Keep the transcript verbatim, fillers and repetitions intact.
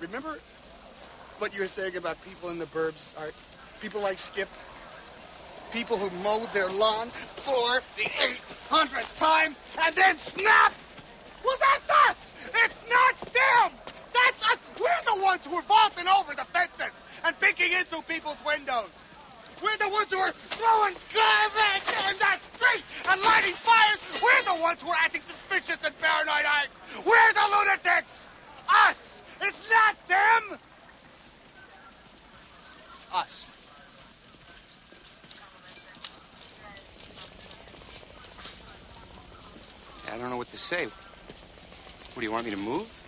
remember what you were saying about people in the burbs, Art? People like Skip? People who mowed their lawn for the eight hundredth time and then snap? Well, that's us! It's not them! That's us! We're the ones who are vaulting over the fences and peeking in through people's windows. We're the ones who are throwing garbage in the street and lighting fires. We're the ones who are acting suspicious and paranoid. We're the lunatics! Us! It's not them! It's us. I don't know what to say. What, do you want me to move?